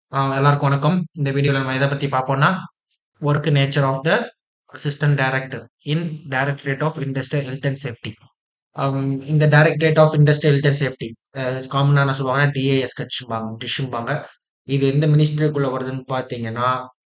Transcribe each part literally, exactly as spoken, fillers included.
ஆ எல்லாருக்கும் வணக்கம். இந்த வீடியோல நம்ம எத பத்தி பார்ப்போம்னா, work nature of the assistant director in directorate of industrial health and safety. Um இந்த directorate of industrial health and safety அ காமனா என்ன சொல்லுவாங்கன்னா, டிஐஎஸ்ஹெச்ம்பாங்க டிஷ்ம்பாங்க. இது எந்த மினிஸ்ட்ரிக்குள்ள வருதுன்னு பார்த்தீங்கன்னா,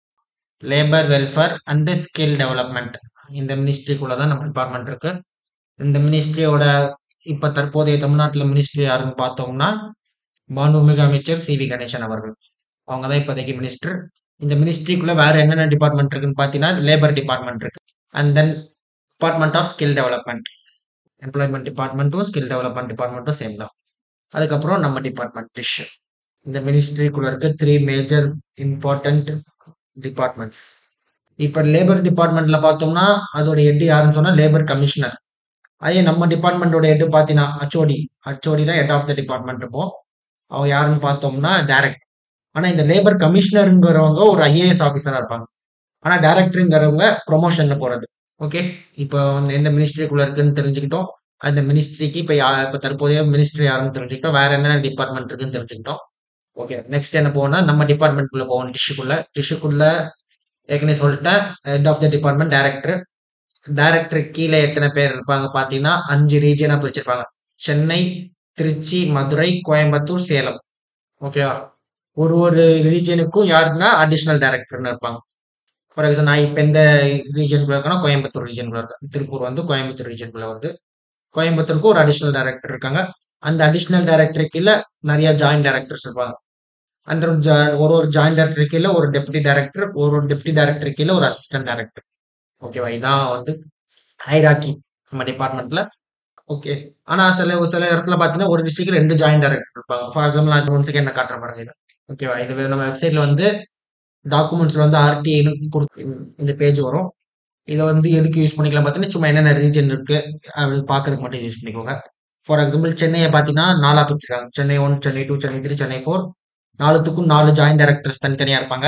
labour welfare and skill development. இந்த மினிஸ்ட்ரிக்குள்ள தான் நம்ம டிபார்ட்மெண்ட் இருக்கு. இந்த மினிஸ்ட்ரியோட இப்ப தற்போதைய தமிழ்நாட்டுல மினிஸ்ட்ரி யாருன்னு பார்த்தோம்னா, மாண்புமிகு அமைச்சர் சி வி கணேசன் அவர்கள். அவங்க தான் இப்போதைக்கு மினிஸ்டர். இந்த மினிஸ்ட்ரிக்குள்ள வேற என்னென்ன டிபார்ட்மெண்ட் இருக்குன்னு பார்த்தீங்கன்னா, லேபர் டிபார்ட்மெண்ட் இருக்கு. And then department of skill development. Employment டிபார்ட்மெண்ட்டும் ஸ்கில் டெவலப்மெண்ட் டிபார்ட்மெண்ட்டும் சேம் தான். அதுக்கப்புறம் நம்ம டிபார்ட்மெண்ட் டிஷ். இந்த மினிஸ்ட்ரிக்குள்ள இருக்க த்ரீ மேஜர் இம்பார்ட்டன்ட் டிபார்ட்மெண்ட்ஸ். இப்ப லேபர் டிபார்ட்மெண்ட்ல பார்த்தோம்னா, அதோட ஹெட் யாருன்னு சொன்னா லேபர் கமிஷனர். அதே நம்ம டிபார்ட்மெண்டோட ஹெட் பார்த்தீங்கன்னா ஹச்ஓடி. ஹச்ஓடி தான் ஹெட் ஆஃப் த டிபார்ட்மெண்ட் இருப்போம். அவங்க யாருன்னு பார்த்தோம்னா டைரக்ட். ஆனா இந்த லேபர் கமிஷனருங்கிறவங்க ஒரு ஐஏஎஸ் ஆஃபீஸரா இருப்பாங்க. ஆனா டைரக்டருங்கிறவங்க ப்ரொமோஷன்ல போறது. ஓகே. இப்போ வந்து எந்த மினிஸ்ட்ரிக்குள்ள இருக்குன்னு தெரிஞ்சுக்கிட்டோம். அந்த மினிஸ்ட்ரிக்கு இப்ப யா இப்ப தற்போதைய மினிஸ்ட்ரி யாருன்னு தெரிஞ்சுக்கிட்டோம். வேற என்னென்ன டிபார்ட்மெண்ட் இருக்குன்னு தெரிஞ்சுக்கிட்டோம். ஓகே. நெக்ஸ்ட் என்ன போவோம்னா, நம்ம டிபார்ட்மெண்ட்குள்ள போவோம் டிஷ்ஷுக்குள்ள. டிஷ்ஷுக்குள்ள ஏற்கனவே சொல்லிட்டேன். Head of the department director. Director கீழே எத்தனை பேர் இருப்பாங்க பார்த்தீங்கன்னா, அஞ்சு ரீஜியனா பிரிச்சிருப்பாங்க. சென்னை, திருச்சி, மதுரை, கோயம்புத்தூர், சேலம். ஓகேவா? ஒரு ஒரு ரீஜியனுக்கும் யாருன்னா அடிஷனல் டைரக்டர்னு இருப்பாங்க. ஃபார் எக்ஸாம்பிள் நான் இப்போ எந்த ரீஜனுக்குள்ள இருக்கேன்னா கோயம்புத்தூர் ரீஜனுக்குள்ள இருக்கேன். திருப்பூர் வந்து கோயம்புத்தூர் ரீஜனுக்குள்ள வருது. கோயம்புத்தூருக்கு ஒரு அடிஷனல் டைரக்டர் இருக்காங்க. அந்த அடிஷனல் டைரக்டர் கீழ நிறைய ஜாயிண்ட் டைரக்டர்ஸ் இருப்பாங்க. அந்த ஜா- ஒரு ஒரு ஜாயிண்ட் டைரக்டர் கீழ ஒரு டெப்டி டைரக்டர், ஒரு ஒரு டெப்டி டைரக்டர் கீழ ஒரு அசிஸ்டன்ட் டைரக்டர். ஓகேவா? இதான் வந்து ஹைராக்கி நம்ம டிபார்ட்மெண்ட்ல. ஓகே. ஆனா சில சில இடத்துல பாத்தீங்கன்னா ஒரு டிஸ்ட்ரிக்ட்ல ரெண்டு ஜாயிண்ட் டைரக்டர் இருப்பாங்க. ஃபார் எக்ஸாம்பிள் நான் ஒன் செகண்ட் நான் காட்டுறேன் பாருங்க இது. ஓகேவா? இது நம்ம வெப்சைட்ல வந்து டாக்குமெண்ட்ஸ்ல வந்து ஆர்டிஐன்னு இந்த பேஜ் வரும். இதை வந்து எதுக்கு யூஸ் பண்ணிக்கலாம் பார்த்தீங்கன்னா சும்மா என்னென்ன ரீஜன் இருக்கு அது பார்க்கறதுக்கு மட்டும் யூஸ் பண்ணிக்கோங்க. ஃபார் எக்ஸாம்பிள் சென்னையை பார்த்தீங்கன்னா நாலா பிரிச்சிருக்காங்க. Chennai one, Chennai two, Chennai three, Chennai four. நாலுத்துக்கும் நாலு ஜாயிண்ட் டைரக்டர்ஸ் தனித்தனியா இருப்பாங்க.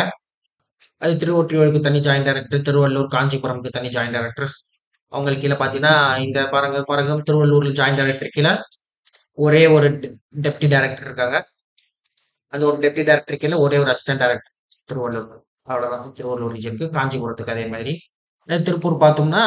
அது திருவொற்றியூருக்கு தனி ஜாயிண்ட் டைரக்டர், திருவள்ளூர், காஞ்சிபுரம்க்கு தனி ஜாயிண்ட் டைரக்டர்ஸ். அவங்களுக்கு கீழே பார்த்தீங்கன்னா இந்த பாருங்க ஃபார் எக்ஸாம்பிள் திருவள்ளூர்ல ஜாயிண்ட் டைரக்டர் கீழே ஒரே ஒரு டெப்டி டைரக்டர் இருக்காங்க. அந்த ஒரு டெப்டி டைரக்டர் கீழே ஒரே ஒரு அசிஸ்டன்ட் டைரக்டர் திருவள்ளூர். அவ்வளவுதான் திருவள்ளூர் ரீஜனுக்கு. காஞ்சிபுரத்துக்கு அதே மாதிரி. அதே திருப்பூர் பார்த்தோம்னா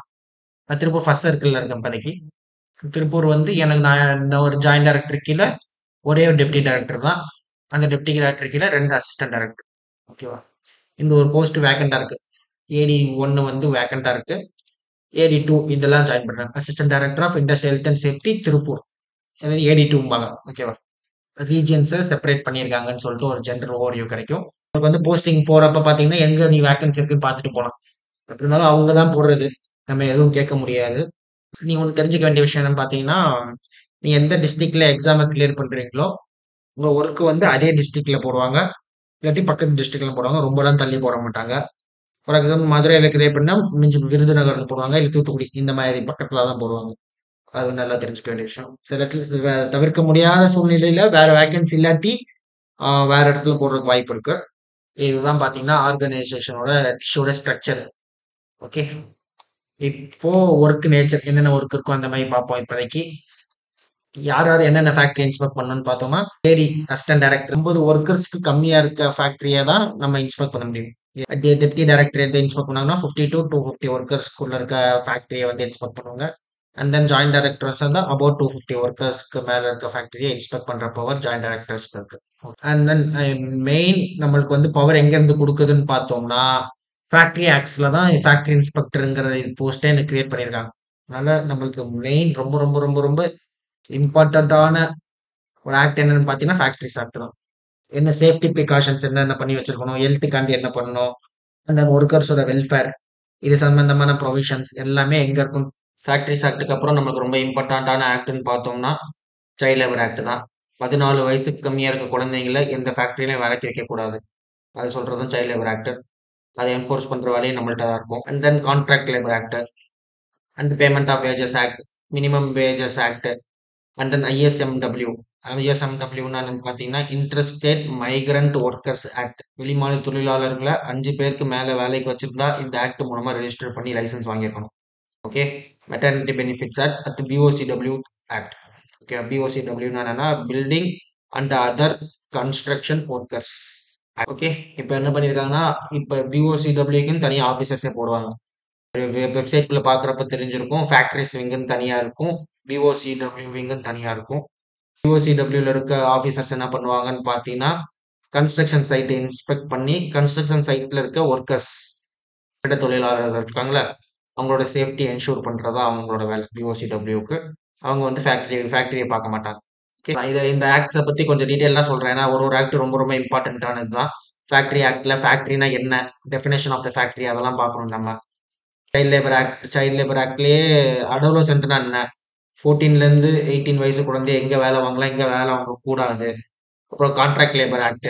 நான் திருப்பூர் ஃபர்ஸ்ட் சர்க்கிள்ல இருக்கேன் இப்போதைக்கு. திருப்பூர் வந்து எனக்கு நான் இந்த ஒரு ஜாயிண்ட் டைரக்டர் கீழே ஒரே ஒரு டெப்டி டைரக்டர் தான். அந்த டெப்டி டைரக்டர் கீழே ரெண்டு அசிஸ்டன்ட் டைரக்டர். ஓகேவா? இந்த ஒரு போஸ்ட் வேக்கண்டா இருக்கு. ஏடி ஒன்னு வந்து வேக்கண்டா இருக்கு. ஏடி டூ இதெல்லாம் ஜாயின் பண்றாங்க. Assistant director of industrial health and safety Tiruppur. அதாவது ஏடி டூம்பாங்க. ஓகேவா? ரீஜியன்ஸை செப்பரேட் பண்ணியிருக்காங்கன்னு சொல்லிட்டு ஒரு ஜென்ரல் ஓவர்வியூ கிடைக்கும். உங்களுக்கு வந்து போஸ்டிங் போறப்ப பாத்தீங்கன்னா எங்க நீ வேக்கன்சி இருக்குன்னு பார்த்துட்டு போலாம். எப்படி இருந்தாலும் அவங்க தான் போடுறது. நம்ம எதுவும் கேட்க முடியாது. நீ ஒன்று தெரிஞ்சுக்க வேண்டிய விஷயம் என்னன்னு பார்த்தீங்கன்னா, நீ எந்த டிஸ்ட்ரிக்ட்ல எக்ஸாமை கிளியர் பண்றீங்களோ, உங்க ஒர்க் வந்து அதே டிஸ்ட்ரிக்ட்ல போடுவாங்க. இல்லாட்டி பக்கத்து டிஸ்ட்ரிக்ட்ல போடுவாங்க. ரொம்பலாம் தள்ளி போட மாட்டாங்க. ஃபார் எக்ஸாம்பிள் மதுரையில கிளியர் பண்ணா மிஞ்சி விருதுநகர்ல போடுவாங்க. இல்ல தூத்துக்குடி இந்த மாதிரி பக்கத்துல தான் போடுவாங்க. அது நல்லா தெரிஞ்சுக்க வேண்டிய விஷயம். சில இடத்துல சில வே- தவிர்க்க முடியாத சூழ்நிலையில வேற வேகன்சி இல்லாட்டி ஆஹ், வேற இடத்துல போடுறதுக்கு வாய்ப்பு இருக்கு. இதுதான் பாத்தீங்கன்னா ஆர்கனைசேஷனோட டிஷ்ஷோட ஸ்ட்ரக்சர். ஓகே. இப்போ ஒர்க் நேச்சர் என்னென்ன ஒர்க் இருக்கோ அந்த மாதிரி பார்ப்போம் இப்போதைக்கு. யார் யார் என்னென்ன ஃபேக்டரி இன்ஸ்பெக்ட் பண்ணணும்னு பார்த்தோம்னா லேடி அசிஸ்டன்ட் டைரக்டர் ஐம்பது ஒர்க்கர்ஸ்க்கு கம்மியா இருக்க ஃபேக்டரியை தான் நம்ம இன்ஸ்பெக்ட் பண்ண முடியும். டெப்டி டைரக்டர் எதை இன்ஸ்பெக்ட் பண்ணாங்கன்னா ஃபிஃப்டி டு டூ ஃபிஃப்டி ஒர்க்கர்ஸ்க்குள்ள இருக்க ஃபேக்டரியை வந்து இன்ஸ்பெக்ட் பண்ணுவாங்க. அண்ட் தென் ஜாயிண்ட் டைரக்டர்ஸ் வந்து அபவுட் டூ ஃபிஃப்டி ஒர்க்கர்ஸ்க்கு மேல இருக்க ஃபேக்டரியை இன்ஸ்பெக்ட் பண்ற பவர் ஜாயிண்ட் டைரக்டர்ஸ்க்கு இருக்கு. அண்ட் தென் மெயின் நம்மளுக்கு வந்து பவர் எங்க இருந்து கொடுக்குதுன்னு பார்த்தோம்னா ஃபேக்டரி ஆக்ட்ஸ்ல தான் ஃபேக்டரி இன்ஸ்பெக்டருங்கிற போஸ்டே எனக்கு கிரியேட் பண்ணியிருக்காங்க. அதனால நம்மளுக்கு மெயின் ரொம்ப ரொம்ப ரொம்ப ரொம்ப இம்பார்ட்டண்ட்டான ஒரு ஆக்ட் என்னன்னு பார்த்தீங்கன்னா ஃபேக்டரிஸ் ஆக்ட் தான். என்ன சேஃப்டி ப்ரிகாஷன்ஸ் என்னென்ன பண்ணி வச்சிருக்கணும், ஹெல்த்துக்காண்டி என்ன பண்ணணும், அந்த ஒர்க்கர்ஸோட வெல்ஃபேர் இது சம்பந்தமான ப்ரொவிஷன்ஸ் எல்லாமே எங்க இருக்கும். ஃபேக்டரிஸ் ஆக்டுக்கு அப்புறம் நம்மளுக்கு ரொம்ப இம்பார்ட்டண்ட்டான ஆக்ட்னு பார்த்தோம்னா சைல்ட் லேபர் ஆக்ட் தான். பதினாலு வயசுக்கு கம்மியா இருக்க குழந்தைங்கள எந்த ஃபேக்டரியிலையும் வேலைக்கு வைக்கக்கூடாது. அது சொல்றதும் சைல்ட் லேபர் ஆக்ட். அதை என்ஃபோர்ஸ் பண்ற வேலையும் நம்மள்ட்ட தான் இருக்கும். And then contract labour act and payment of wages act, minimum wages act, and then ISMW. ஐஎஸ்எம்டபிள்யூன்னா என்னன்னு பார்த்தீங்கன்னா இன்டர்ஸ்டேட் மைக்ரண்ட் ஒர்க்கர்ஸ் ஆக்ட். வெளிமாநில தொழிலாளர்களை அஞ்சு பேருக்கு மேல வேலைக்கு வச்சிருந்தா இந்த ஆக்ட் மூலமா ரெஜிஸ்டர் பண்ணி லைசன்ஸ் வாங்கியிருக்கணும். Okay. Maternity benefits act at BOCW act. Okay. பிஓசிடபிள்யூன்னா என்னன்னா building and other construction workers. Okay. இப்ப என்ன பண்ணியிருக்காங்கன்னா, இப்ப பிஓசிடபிள்யூக்குன்னு தனியா ஆஃபீசர்ஸே போடுவாங்க. வெப் வெப்சைட்குள்ள பார்க்குறப்ப தெரிஞ்சிருக்கும். ஃபேக்டரிஸ் விங்குன்னு தனியா இருக்கும். பிஓசிடபிள்யூ விங்குன்னு தனியா இருக்கும். பிஓசிடபிள்யூல இருக்க ஆஃபீசர்ஸ் என்ன பண்ணுவாங்கன்னு பார்த்தீங்கன்னா, கன்ஸ்ட்ரக்ஷன் சைட்டை இன்ஸ்பெக்ட் பண்ணி, கன்ஸ்ட்ரக்ஷன் சைட்ல இருக்க ஒர்க்கர்ஸ், கட்டிட தொழிலாளர்கள் இருக்காங்கல்ல, அவங்களோட சேஃப்டி என்ஷூர் பண்றது தான் அவங்களோட வேலை பிஓசிடபிள்யூக்கு. அவங்க வந்து ஃபேக்டரி ஃபேக்டரியை பார்க்க மாட்டாங்க. ஓகே. இத இந்த ஆக்ட்ஸ பத்தி கொஞ்சம் டீட்டெயிலா சொல்றேன். ஏன்னா ஒரு ஒரு ஆக்ட் ரொம்ப ரொம்ப இம்பார்ட்டன்ட்டானது தான். ஃபேக்டரி ஆக்ட்ல ஃபேக்டரினா என்ன? டெஃபினிஷன் ஆஃப் த ஃபேக்டரி அதெல்லாம் பார்க்கணும் நம்ம. Child labour act child labour ஆக்ட்லயே அடோலசென்ட்னா என்ன? பதினான்குலேருந்து பதினெட்டு வயசு குழந்தை எங்க வேலை வாங்கலாம், எங்க வேலை வாங்கக்கூடாது. அப்புறம் கான்ட்ராக்ட் லேபர் ஆக்ட்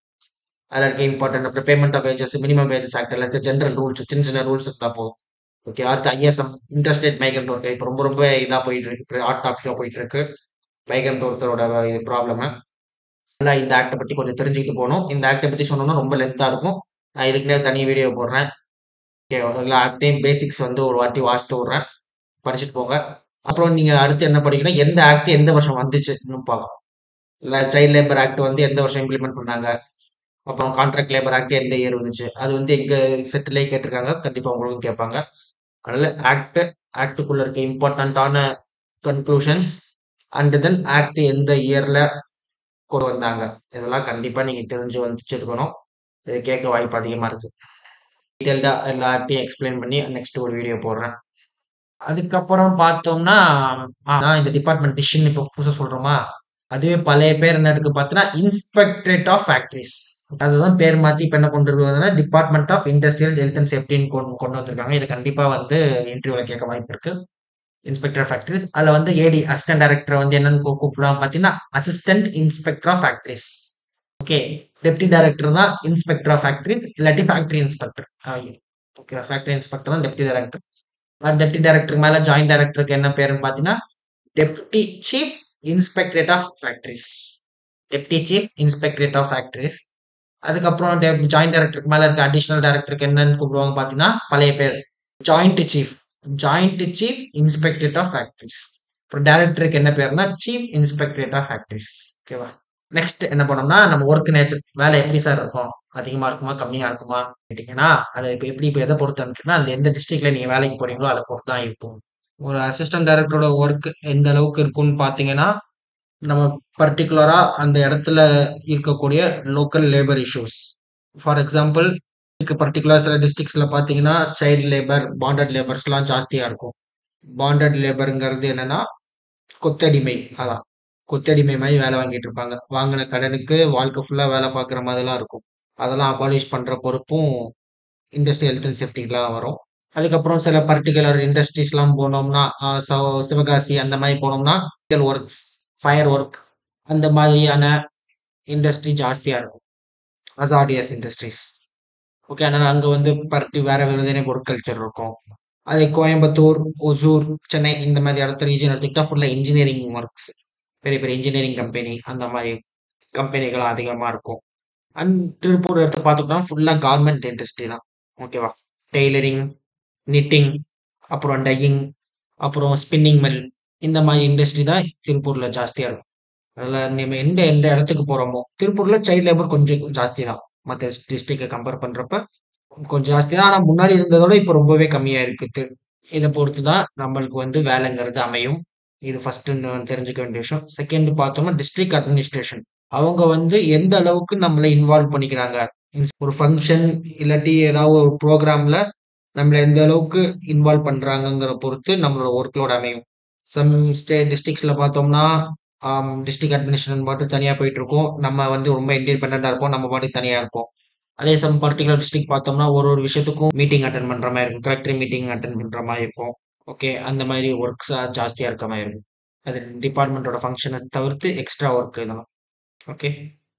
அதுல இருக்க இம்பார்ட்டன்ட். அப்புறம் payment of wages, minimum wages ஆக்ட்ல இருக்க ஜெனரல் ரூல்ஸ், சின்ன சின்ன ரூல்ஸ் இருந்தா போதும். ஓகே. அடுத்து ஐஎஸ்எம் இன்டர்ஸ்டேட் மைக்ரண்ட் ஒர்க் இப்போ ரொம்ப ரொம்ப இதா போயிட்டு இருக்கு. ஹாட் டாபிக்கா போயிட்டு இருக்கு. மைக்ரண்ட் ஒர்க்கரோட ப்ராப்ளம். நல்லா இந்த ஆக்ட பத்தி கொஞ்சம் தெரிஞ்சுக்கிட்டு போகணும். இந்த ஆக்ட பத்தி சொன்னோம்னா ரொம்ப லென்த்தா இருக்கும். நான் இதுக்குன்னே தனி வீடியோ போடுறேன். ஓகே. எல்லா ஆக்டையும் பேசிக்ஸ் வந்து ஒரு வாட்டி வாசிட்டு விடுறேன். படிச்சுட்டு போங்க. அப்புறம் நீங்க அடுத்து என்ன படிக்கணும், எந்த ஆக்ட் எந்த வருஷம் வந்துச்சுன்னு பார்க்கலாம். இல்ல சைல்ட் லேபர் ஆக்ட் வந்து எந்த வருஷம் இம்ப்ளிமெண்ட் பண்ணாங்க. அப்புறம் கான்ட்ராக்ட் லேபர் ஆக்ட் எந்த இயர் வந்துச்சு. அது வந்து எங்க செட்டிலே கேட்டிருக்காங்க. கண்டிப்பா உங்களுக்கும் கேட்பாங்க. அதனால ஆக்ட் ஆக்டுக்குள்ள இருக்க இம்பார்ட்டன்டான கன்க்ளூஷன்ஸ் அண்ட் தென் ஆக்ட் எந்த இயர்ல கொண்டு வந்தாங்க. இதெல்லாம் கண்டிப்பா நீங்க தெரிஞ்சு வச்சிருக்கணும். இது கேட்க வாய்ப்பு அதிகமா இருக்கு. டீட்டெயில்டா எல்லா ஆக்டையும் எக்ஸ்பிளைன் பண்ணி நெக்ஸ்ட் ஒரு வீடியோ போடுறேன். அதுக்கப்புறம் பார்த்தோம்னா, ஆ நான் இந்த டிபார்ட்மெண்ட் டிஷ்ன்னு இப்போ புதுசா சொல்றோமா, அதுவே பழைய பேர் என்ன இருக்கு பார்த்தீங்கன்னா, இன்ஸ்பெக்டரேட் ஆஃப் ஃபேக்டரிஸ். அதுதான் பேர் மாத்தி இப்ப என்ன கொண்டு வருவதுன்னா, department of industrial health and சேஃப்டின்னு கொண்டு கொண்டு வந்திருக்காங்க. இது கண்டிப்பா வந்து இன்டர்வியூல கேட்க வாய்ப்பு இருக்கு. Inspector of factories. அதுல வந்து ஏடி அசிஸ்டன்ட் டைரக்டர் வந்து என்னன்னு கூ கூப்பிடுவாங்க பார்த்தீங்கன்னா, assistant inspector of factories. Okay. Deputy director தான் இன்ஸ்பெக்டர் ஆஃப் ஃபேக்டரிஸ் இல்லாட்டி factory inspector. Okay. Factory inspector தான் டெப்டி டைரக்டர். டெப்டி டைரக்டர் மேல ஜாயிண்ட் டைரக்டருக்கு என்ன பேருன்னு பார்த்தீங்கன்னா, deputy chief inspectorate of factories. Deputy chief inspectorate of factories. அதுக்கப்புறம் டெப் ஜாயிண்ட் டைரக்டருக்கு மேல இருக்க அடிஷனல் டைரக்டருக்கு என்னன்னு கூப்பிடுவாங்க பார்த்தீங்கன்னா, பழைய பேர் joint chief. Joint chief inspectorate of factories. அப்புறம் டைரக்டருக்கு என்ன பேருன்னா, சீஃப் இன்ஸ்பெக்டரேட் ஆஃப் ஃபேக்டரிஸ். ஓகேவா? நெக்ஸ்ட் என்ன பண்ணோம்னா, நம்ம ஒர்க் நேச்சர். வேலை எப்படி சார் இருக்கும்? அதிகமா இருக்குமா? கம்மியா இருக்குமா? கேட்டீங்கன்னா, அது இப்ப எப்படி இப்ப எத பொறுத்து இருக்குன்னா, அந்த எந்த டிஸ்ட்ரிக்ட்ல நீங்க வேலைக்கு போறீங்களோ, அத பொறுத்து தான் இருக்கும். ஒரு அசிஸ்டன்ட் டைரக்டரோட ஒர்க் எந்த அளவுக்கு இருக்கும்னு பார்த்தீங்கன்னா, நம்ம பர்ட்டிகுலரா அந்த இடத்துல இருக்கக்கூடிய local labour issues. For example, இதுக்கு பர்ட்டிகுலர் சில டிஸ்ட்ரிக்ட்ஸ்ல பார்த்தீங்கன்னா, சைல்ட் லேபர், பாண்டட் லேபர்ஸ்லாம் ஜாஸ்தியா இருக்கும். பாண்டட் லேபர்ங்கிறது என்னன்னா, கொத்தடிமை. அதான். கொத்தடிமை மாரி வேலை வாங்கிட்டு இருப்பாங்க. வாங்குன கடனுக்கு வாழ்க்கை ஃபுல்லா வேலை பார்க்குற மாதிரிலாம் இருக்கும். அதெல்லாம் அபாலிஷ் பண்ற பொறுப்பும் இண்டஸ்ட்ரியல் ஹெல்த் அண்ட் சேஃப்டிக்கு தான் வரும். அதுக்கப்புறம் சில பர்ட்டிகுலர் இண்டஸ்ட்ரீஸ்லாம் போனோம்னா, அ சவ சிவகாசி அந்த மாரி போனோம்னா, ஒர்க்ஸ், ஃபயர் ஒர்க் அந்த மாதிரியான இண்டஸ்ட்ரி ஜாஸ்தியா இருக்கும். Hazardous industries. ஓகே. அதனால அங்க வந்து பர்ட்டி வேற விதமான ஒர்க் கல்ச்சர் இருக்கும். அதே கோயம்புத்தூர், ஒசூர், சென்னை இந்த மாதிரி இடத்த ரீஜன் எடுத்துக்கிட்டா ஃபுல்லா இன்ஜினியரிங் ஒர்க்ஸ். பெரிய பெரிய இன்ஜினியரிங் கம்பெனி அந்த மாதிரி கம்பெனிகள் அதிகமா இருக்கும். அண்ட் திருப்பூர் எடுத்து பார்த்துக்கிட்டோம்னா ஃபுல்லா கார்மெண்ட் இண்டஸ்ட்ரி தான். ஓகேவா? டெய்லரிங், நிட்டிங், அப்புறம் டையிங், அப்புறம் ஸ்பின்னிங் மில் இந்த மாதிரி இண்டஸ்ட்ரி தான் திருப்பூர்ல ஜாஸ்தியா இருக்கும். அதில் நம்ம எந்த எந்த இடத்துக்கு போறோமோ, திருப்பூர்ல சைல்ட் லேபர் கொஞ்சம் ஜாஸ்தி தான். மற்ற டிஸ்ட்ரிக்டை கம்பேர் பண்றப்ப கொஞ்சம் ஜாஸ்தி தான். ஆனா முன்னாடி இருந்ததோட இப்ப ரொம்பவே கம்மியா இருக்கு. இத பொறுத்து தான் நம்மளுக்கு வந்து வேலைங்கிறது அமையும். இது ஃபர்ஸ்ட் தெரிஞ்சுக்க வேண்டிய விஷயம். செகண்ட் பார்த்தோம்னா டிஸ்ட்ரிக்ட் அட்மினிஸ்ட்ரேஷன். அவங்க வந்து எந்த அளவுக்கு நம்மள இன்வால்வ் பண்ணிக்கிறாங்க. ஒரு ஃபங்க்ஷன் இல்லாட்டி ஏதாவது ஒரு ப்ரோக்ராம்ல நம்மள எந்த அளவுக்கு இன்வால்வ் பண்றாங்கங்கிற பொறுத்து நம்மளோட ஒர்க் லோட் அமையும். சம் ஸ்டேட் டிஸ்ட்ரிக்ட்ஸ்ல பார்த்தோம்னா டிஸ்ட்ரிக்ட் அட்மினிஸ்ட்ரேஷன் மட்டும் தனியா போயிட்டு இருக்கும். நம்ம வந்து ரொம்ப இண்டிபெண்டா இருப்போம். நம்ம பாட்டுக்கு தனியா இருப்போம். அதே சம் பர்ட்டிகுலர் டிஸ்ட்ரிக்ட் பார்த்தோம்னா ஒரு ஒரு விஷயத்துக்கும் மீட்டிங் அட்டென்ட் பண்ற மாதிரி இருக்கும். கலெக்டர் மீட்டிங் அட்டென்ட் பண்ற மாதிரி இருக்கும். ஓகே. அந்த மாதிரி ஒர்க்ஸ் ஜாஸ்தியா இருக்க மாதிரி இருக்கும். அது டிபார்ட்மெண்ட்டோட ஃபங்க்ஷனை தவிர்த்து எக்ஸ்ட்ரா ஒர்க் இதெல்லாம். ஓகே.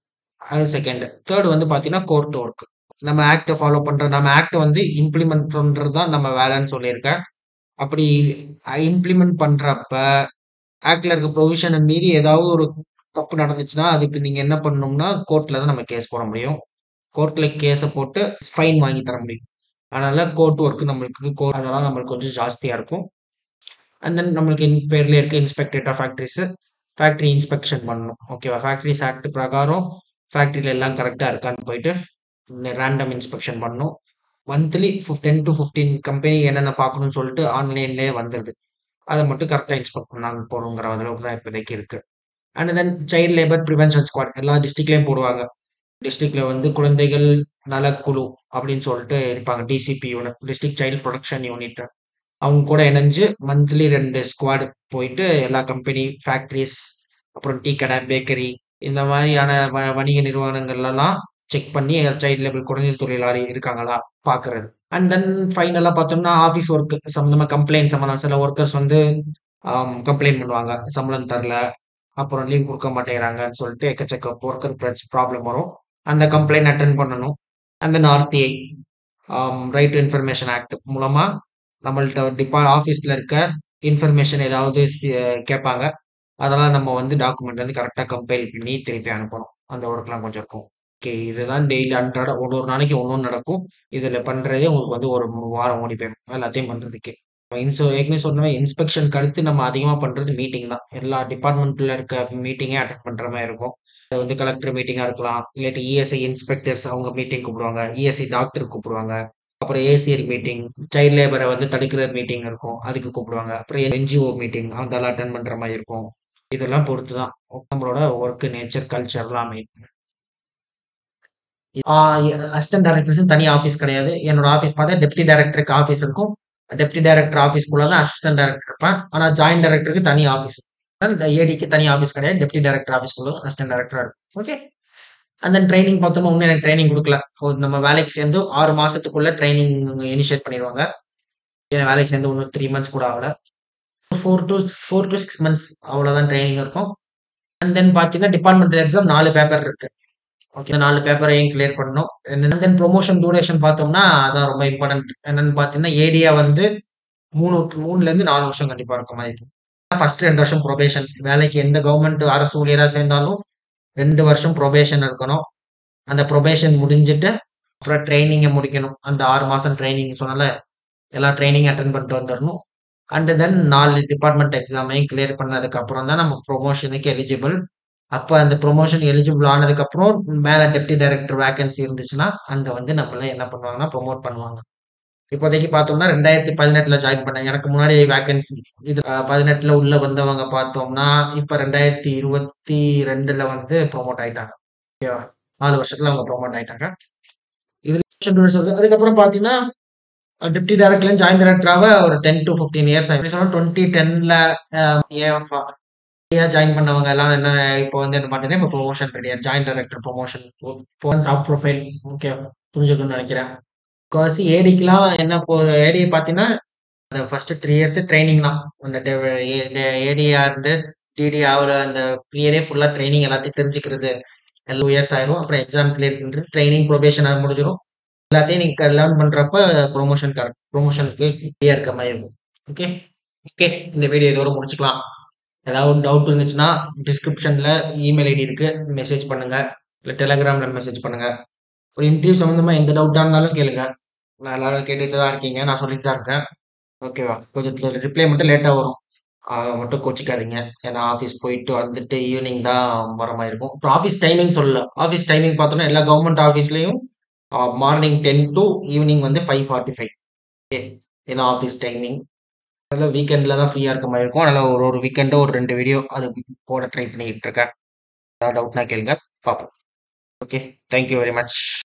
அது செகண்ட். தேர்ட் வந்து பார்த்தீங்கன்னா கோர்ட் ஒர்க். நம்ம ஆக்ட ஃபாலோ பண்ற நம்ம ஆக்ட வந்து இம்ப்ளிமெண்ட் பண்றது தான் நம்ம வேலைன்னு சொல்லியிருக்கேன். அப்படி இம்ப்ளிமெண்ட் பண்றப்ப ஆக்ட்ல இருக்க ப்ரொவிஷனை மீறி ஏதாவது ஒரு தப்பு நடந்துச்சுன்னா அதுக்கு நீங்க என்ன பண்ணணும்னா கோர்ட்ல தான் நம்ம கேஸ் போட முடியும். கோர்ட்ல கேஸ போட்டு ஃபைன் வாங்கி தர முடியும். அதனால கோர்ட் ஒர்க் நம்மளுக்கு கோ அதெல்லாம் நம்மளுக்கு கொஞ்சம் ஜாஸ்தியா இருக்கும். அண்ட் தென் நம்மளுக்கு இன் பேர்லயே இருக்க inspectorate of factories, factory inspection பண்ணணும். ஓகேவா? ஃபேக்டரிஸ் ஆக்ட் பிரகாரம் ஃபேக்ட்ரியில எல்லாம் கரெக்டா இருக்கான்னு போயிட்டு ரேண்டம் இன்ஸ்பெக்ஷன் பண்ணணும். Monthly ten to fifteen company என்னென்ன பார்க்கணும்னு சொல்லிட்டு ஆன்லைன்லேயே வந்துடுது. அதை மட்டும் கரெக்டாக இன்ஸ்பெக்ட் பண்ணாங்க போகணுங்கிற அளவுக்கு தான் இப்போதைக்கு இருக்கு. And then child labour prevention squad எல்லா டிஸ்ட்ரிக்ட்லேயும் போடுவாங்க. டிஸ்ட்ரிக்ட்ல வந்து குழந்தைகள் நலக்குழு அப்படின்னு சொல்லிட்டு இருப்பாங்க. DCP unit, district child protection unit. அவங்க கூட இணைஞ்சு மந்த்லி ரெண்டு ஸ்குவாடு போயிட்டு எல்லா கம்பெனி, ஃபேக்ட்ரிஸ், அப்புறம் டீ கடை, பேக்கரி இந்த மாதிரியான வ வணிக நிறுவனங்கள்லாம் செக் பண்ணி சைல்டு லேபர் குழந்தை தொழிலாளி இருக்காங்களா பார்க்கறது. அண்ட் தென் ஃபைனலாக பார்த்தோம்னா ஆஃபீஸ் ஒர்க் சம்மந்தமாக கம்ப்ளைண்ட் சம்மந்தம் சில ஒர்க்கர்ஸ் வந்து கம்ப்ளைண்ட் பண்ணுவாங்க. சம்பளம் தரல, அப்புறம் லீவ் கொடுக்க மாட்டேங்கிறாங்கன்னு சொல்லிட்டு எக்கச்சக்க ஒர்க்கர் ப்ராப்ளம் வரும். அந்த கம்ப்ளைண்ட் அட்டன் பண்ணணும். அந்த RTI right to information act மூலமா நம்மள்ட்ட டிபா ஆஃபீஸில் இருக்க இன்ஃபர்மேஷன் ஏதாவது கேட்பாங்க. அதெல்லாம் நம்ம வந்து டாக்குமெண்ட் வந்து கரெக்டாக கம்பைல் பண்ணி திருப்பி அனுப்பணும். அந்த ஒர்க்லாம் கொஞ்சம் இருக்கும். ஓகே, இதுதான் டெய்லி அன்றாட ஒரு ஒரு நாளைக்கு ஒன்று ஒன்று நடக்கும். இதில் பண்ணுறதே உங்களுக்கு வந்து ஒரு வாரம் ஓடி போயிடும் எல்லாத்தையும் பண்ணுறதுக்கு. இன்சோ ஏற்கனவே சொன்ன இன்ஸ்பெக்ஷனுக்கு அடுத்து நம்ம அதிகமாக பண்ணுறது மீட்டிங் தான். எல்லா டிபார்ட்மெண்ட்டில் இருக்க மீட்டிங்கே அட்டென்ட் பண்ணுற மாதிரி இருக்கும். அது வந்து கலெக்டர் மீட்டிங்காக இருக்கலாம், இல்லாட்டி இஎஸ்ஐ இன்ஸ்பெக்டர்ஸ் அவங்க மீட்டிங் கூப்பிடுவாங்க, இஎஸ்ஐ டாக்டர் கூப்பிடுவாங்க, அப்புறம் ஏசிஆர் மீட்டிங், சைல்ட் லேபரை வந்து தடுக்கிற மீட்டிங் இருக்கும், அதுக்கு கூப்பிடுவாங்க. அப்புறம் என்ஜிஓ மீட்டிங் அதெல்லாம் அட்டன் பண்ணுற மாதிரி இருக்கும். இதெல்லாம் பொறுத்து தான் நம்மளோட ஒர்க் நேச்சர் கல்ச்சர்லாம் அமையும். அசிஸ்டன்ட் டைரக்டர்ஸ் தனி ஆஃபீஸ் கிடையாது. என்னோட ஆஃபீஸ் பார்த்தா டெப்டி டைரக்டருக்கு ஆஃபீஸ் இருக்கும். டெப்டி டைரக்டர் ஆஃபீஸ்க்குள்ள தான் அசிஸ்டன்ட் டைரக்டர் இருப்பேன். ஆனால் ஜாயின்ட் டைரக்டருக்கு தனி ஆஃபீஸ். ஏடிக்கு தனி ஆஃபீஸ் கிடையாது. டெப்டி டைரக்டர் ஆஃபீஸ்க்குள்ள அசிஸ்டன்ட் டைரக்டரா இருக்கும். ஓகே. அந்த ட்ரைனிங் பார்த்தோம்னா இன்னும் எனக்கு ட்ரைனிங் கொடுக்கல. நம்ம வேலைக்கு சேர்ந்து ஆறு மாசத்துக்குள்ள ட்ரைனிங் இனிஷியேட் பண்ணிடுவாங்க. என் வேலைக்கு சேர்ந்து இன்னும் த்ரீ மந்த்ஸ் கூட ஆகல. Four to four to six months அவ்வளோதான் ட்ரைனிங் இருக்கும். அண்ட் தென் பார்த்தீங்கன்னா டிபார்ட்மெண்டல் எக்ஸாம் நாலு பேப்பர் இருக்கு. ஓகே, நாலு பேப்பரையும் கிளியர் பண்ணணும். அண்ட் தென் ப்ரொமோஷன் டூரேஷன் பார்த்தோம்னா அதான் ரொம்ப இம்பார்ட்டன்ட். என்னன்னு பார்த்தீங்கன்னா ஏடியா வந்து மூணு மூணுல இருந்து நாலு வருஷம் கண்டிப்பா இருக்க மாதிரி இருக்கும். ஃபர்ஸ்ட் ரெண்டு வருஷம் ப்ரொபேஷன். வேலைக்கு எந்த கவர்மெண்ட் அரசு ஊழியராக சேர்ந்தாலும் ரெண்டு வருஷம் ப்ரொபேஷன் இருக்கணும். அந்த ப்ரொபேஷன் முடிஞ்சுட்டு அப்புறம் ட்ரைனிங்கை முடிக்கணும். அந்த ஆறு மாசம் ட்ரைனிங் சொன்னால எல்லா ட்ரைனிங் அட்டன் பண்ணிட்டு வந்துடணும். அண்ட் தென் நாலு டிபார்ட்மெண்ட் எக்ஸாமையும் கிளியர் பண்ணதுக்கு அப்புறம் தான் நம்ம ப்ரொமோஷனுக்கு எலிஜிபிள். அப்போ அந்த ப்ரொமோஷன் எலிஜிபிள் ஆனதுக்கு அப்புறம் மேல டெப்டி டைரக்டர் வேகன்சி இருந்துச்சுன்னா அங்க வந்து நம்மள என்ன பண்ணுவாங்கன்னா ப்ரொமோட் பண்ணுவாங்க. இப்போதைக்கு பார்த்தோம்னா ரெண்டாயிரத்தி பதினெட்டுல ஜாயின் பண்ணேன். எனக்கு முன்னாடி வேகன்சி இது பதினெட்டுல உள்ள வந்தவங்க பார்த்தோம்னா இப்ப ரெண்டாயிரத்தி இருபத்தி ரெண்டுல வந்து ப்ரொமோட் ஆயிட்டாங்க. ஓகேவா, நாலு வருஷத்துல அவங்க ப்ரொமோட் ஆயிட்டாங்க. இதுல அதுக்கப்புறம் பாத்தீங்கன்னா டெப்டி டைரக்டர்ல ஜாயின் டைரக்டராக ஒரு டென் டு ஃபிஃப்டீன் இயர்ஸ் ஆயிடுச்சு. டுவெண்ட்டி டென்ல ஜாயின் பண்ணவங்க எல்லாம் என்ன இப்போ வந்து என்ன பார்த்தீங்கன்னா இப்போ ப்ரொமோஷன் கிடையாது. Join director promotion top profile. Okay, புரிஞ்சுக்கணும்னு நினைக்கிறேன். காசி ஏடிக்கெல்லாம் என்ன போ ஏடி பார்த்தீங்கன்னா அந்த ஃபர்ஸ்ட் த்ரீ இயர்ஸ் ட்ரைனிங் தான். அந்த ஏடியா இருந்து டிடி ஆகிற அந்த பீரியடே ஃபுல்லாக ட்ரைனிங் எல்லாத்தையும் தெரிஞ்சுக்கிறது. டூ இயர்ஸ் ஆயிரும். அப்புறம் எக்ஸாம் கிளியர் பண்ணிட்டு ட்ரைனிங் ப்ரொபேஷன் முடிஞ்சிடும். எல்லாத்தையும் நீங்க லேர்ன் பண்றப்ப ப்ரொமோஷன் கரெக்ட் ப்ரொமோஷனுக்கு கிளியர் இருக்க மாதிரி இருக்கும். ஓகே ஓகே இந்த வீடியோ இதோட முடிச்சுக்கலாம். ஏதாவது டவுட் இருந்துச்சுன்னா டிஸ்கிரிப்ஷன்ல இமெயில் ஐடி இருக்கு, மெசேஜ் பண்ணுங்க. இல்லை டெலிகிராம்ல மெசேஜ் பண்ணுங்க. ஒரு இன்டர்வியூ சம்மந்தமா எந்த டவுட்டாக இருந்தாலும் கேளுங்க. நான் எல்லாரும் கேட்டுட்டு தான் இருக்கீங்க, நான் சொல்லிட்டு தான் இருக்கேன். ஓகேவா, கொஞ்சம் ரிப்ளை மட்டும் லேட்டாக வரும். அதை மட்டும் கோச்சிக்காதீங்க. ஏன்னா ஆஃபீஸ் போயிட்டு வந்துட்டு ஈவினிங் தான் வர மாதிரி இருக்கும். அப்புறம் ஆஃபீஸ் டைமிங் சொல்லல. ஆஃபீஸ் டைமிங் பார்த்தோன்னா எல்லா கவர்மெண்ட் ஆஃபீஸ்லையும் மார்னிங் டென் டு ஈவினிங் வந்து ஃபைவ் ஃபார்ட்டி ஃபைவ் ஓகே ஏன்னா ஆஃபீஸ் டைமிங். அதனால் வீக்கெண்டில் தான் ஃப்ரீயாக இருக்க மாதிரி இருக்கும். அதனால் ஒரு ஒரு வீக்கெண்டோ ஒரு ரெண்டு வீடியோ அது போட ட்ரை பண்ணிக்கிட்டு இருக்கேன். ஏதாவது டவுட்னா கேளுங்க, பார்ப்போம். Okay, thank you very much.